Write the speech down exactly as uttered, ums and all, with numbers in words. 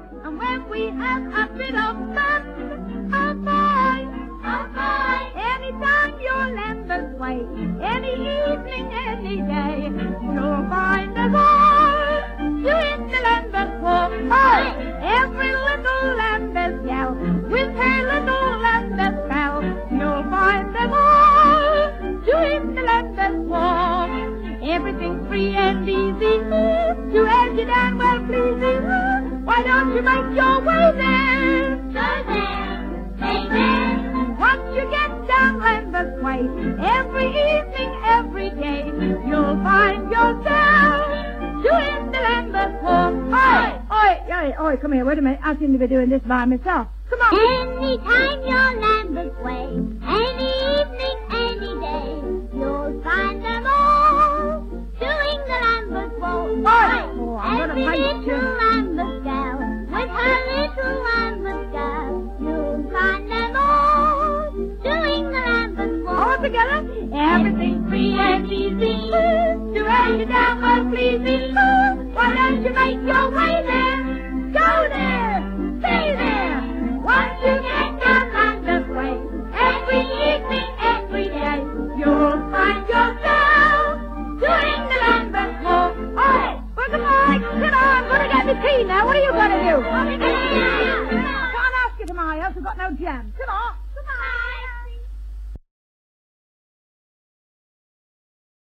And when we have a bit of fun, oh boy, oh boy, anytime you're Lambeth Way, any evening, any day, you'll find us all doing the Lambeth walk. Oh, every little Lambeth gal with her little Lambeth pal, you'll find them all doing the Lambeth walk. Everything's free and easy to help you down, well pleasing. Why don't you make your way there? Go there, stay there. Once you get down Lambeth Way, every evening, every day, you'll find yourself doing the Lambeth walk. Oi, oi, oi, oi, come here, wait a minute. I seem to be doing this by myself. Come on. Anytime you're Lambeth Way, any evening, any day, you'll find them all doing the Lambeth walk. Oi! Oh, I'm Every gonna fight you. little Lambeth gal with her little Lambeth gal, you'll find them all doing the Lambeth walk. All together, everything's free and easy to help you down, well pleasing. Why don't you make your way there? Go there, stay there. Once you get down Lambeth Way, every evening, every day, you'll find yourself doing the Lambeth walk. Oi, where's the mic? Sit on, I'm going to get the tea now. What are you going to do? I can't ask you tomorrow, else I've got no jam. Sit on.